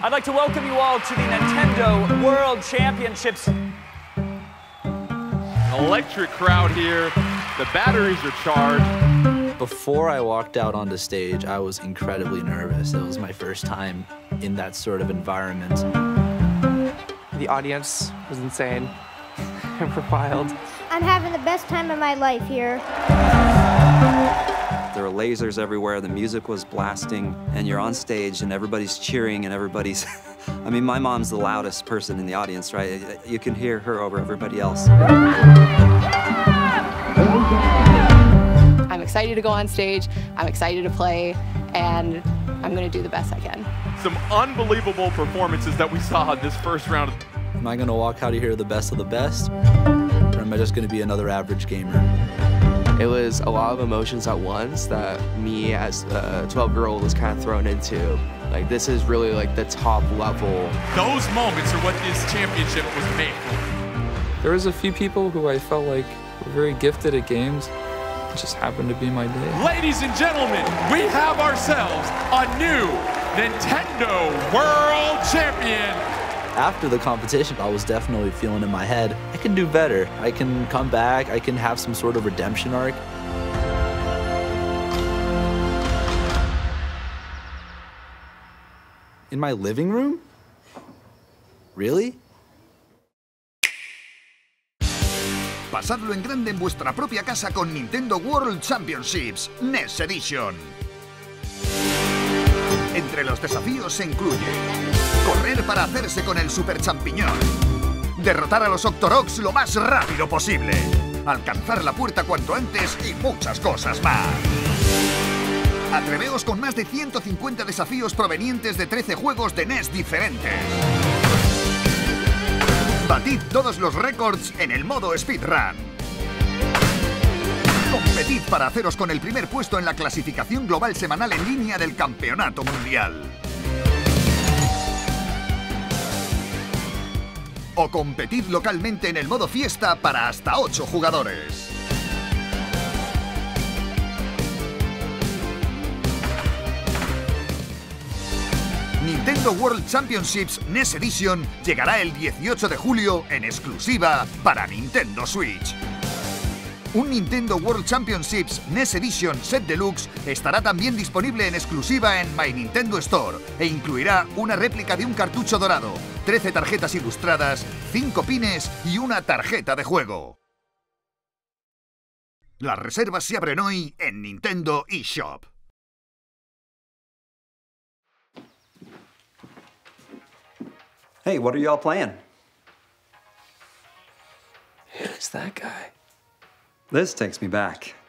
I'd like to welcome you all to the Nintendo World Championships. Electric crowd here. The batteries are charged. Before I walked out onto stage, I was incredibly nervous. It was my first time in that sort of environment. The audience was insane. They were wild. I'm having the best time of my life here. There were lasers everywhere, the music was blasting, and you're on stage and everybody's cheering and everybody's... I mean, my mom's the loudest person in the audience, right? You can hear her over everybody else. I'm excited to go on stage, I'm excited to play, and I'm going to do the best I can. Some unbelievable performances that we saw in this first round. Am I going to walk out of here the best of the best? Or am I just going to be another average gamer? It was a lot of emotions at once that me as a 12-year-old was kind of thrown into. Like, this is really like the top level. Those moments are what this championship was made for. There was a few people who I felt like were very gifted at games. It just happened to be my day. Ladies and gentlemen, we have ourselves a new Nintendo World Champion. After the competition, I was definitely feeling in my head, I can do better. I can come back, I can have some sort of redemption arc. In my living room? Really? Pasadlo en grande en vuestra propia casa con Nintendo World Championships NES Edition. Entre los desafíos se incluye correr para hacerse con el Super Champiñón, derrotar a los Octoroks lo más rápido posible, alcanzar la puerta cuanto antes y muchas cosas más. Atreveos con más de 150 desafíos provenientes de 13 juegos de NES diferentes. Batid todos los récords en el modo speedrun. Competid para haceros con el primer puesto en la clasificación global semanal en línea del Campeonato Mundial. O competid localmente en el modo fiesta para hasta 8 jugadores. Nintendo World Championships NES Edition llegará el 18 de julio en exclusiva para Nintendo Switch. Un Nintendo World Championships NES Edition Set Deluxe estará también disponible en exclusiva en My Nintendo Store e incluirá una réplica de un cartucho dorado, 13 tarjetas ilustradas, 5 pines y una tarjeta de juego. Las reservas se abren hoy en Nintendo eShop. Hey, what are y'all playing? Who is that guy? This takes me back.